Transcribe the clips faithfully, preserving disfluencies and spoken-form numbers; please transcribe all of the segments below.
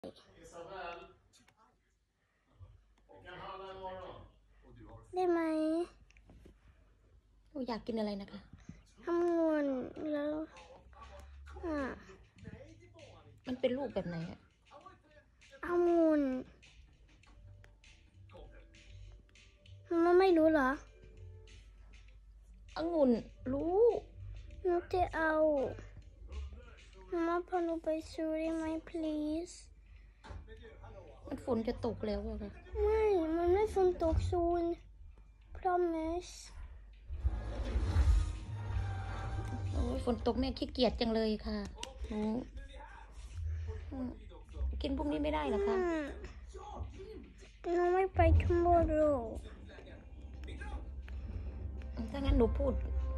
ได้ไหมอยากกินอะไรนะคะองุ่นแล้วอ่ะมันเป็นรูปแบบไหนอะองุ่นมันไม่รู้เหรอองุ่นรู้หนูจะเอามาพาหนูไปซื้อได้ไหม please มันฝนจะตกแล้วอะค่ะไม่มันไม่ฝนตกซูน promise โอ้ยฝนตกแม่ขี้เกียจจังเลยค่ะหนูกินพวกนี้ไม่ได้หรอคะหนูไม่ไป tomorrow ถ้างั้นหนูพูด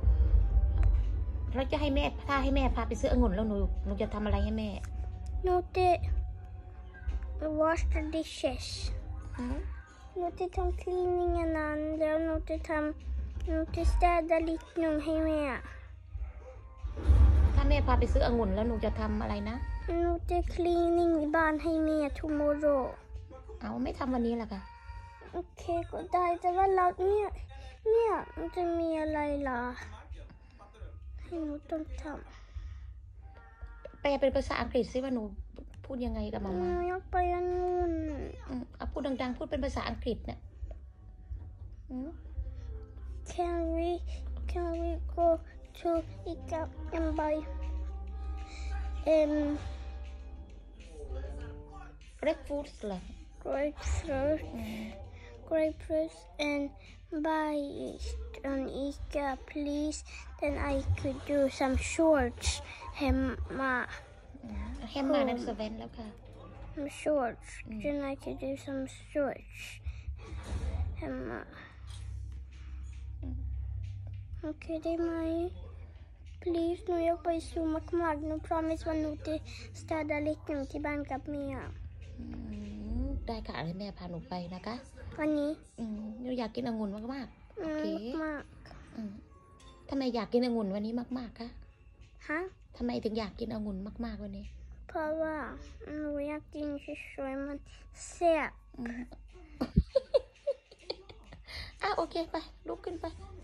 เราจะให้แม่ถ้าให้แม่พาไปซื้อองุ่นแล้วหนูหนูจะทำอะไรให้แม่หนูจะ wash the dishes หนูจะทำ cleaning อันนั้นแล้วหนูจะทำหนูจะ städa liteหนึ่งให้แม่ถ้าแม่พาไปซื้อองุ่นแล้วหนูจะทำอะไรนะหนูจะ cleaning บ้านให้แม่ tomorrow เอาไม่ทำวันนี้หรอคะโอเคก็ได้แต่ว่าเราเนี่ยเนี่ยมันจะมีอะไรล่ะให้หนูต้องทำแปลเป็นภาษาอังกฤษซิว่าหนูพูดยังไงกับมาำหนูม่าอยากไปอันนู้นเอาพูดดังๆพูดเป็นภาษาอังกฤษเนี่ย Can we can we go to ICA and buy um grapefruits เหรอ grapefruit grapefruits and buy it on ICA please then I could do some shorts hemma แฮมมานั่นสเวนแล้วค่ะ some shorts then I could do some shorts hemma โอเคได้ไหม please หนูอยากไปซูมากๆหนู promise ว่าหนูจะ städa liteหนึ่งที่บ้านกับแม่ได้ค่ะให้แม่พาหนูไปนะคะวันนี้หนูอยากกินองุ่นมากๆโอเคมากทำไมอยากกินองุ่นวันนี้มากๆคะฮะทำไมถึงอยากกินองุ่นมากๆวันนี้เพราะว่าหนูอยากกินสวยๆมันแซ่บอ่ะโอเคไปลุกขึ้นไป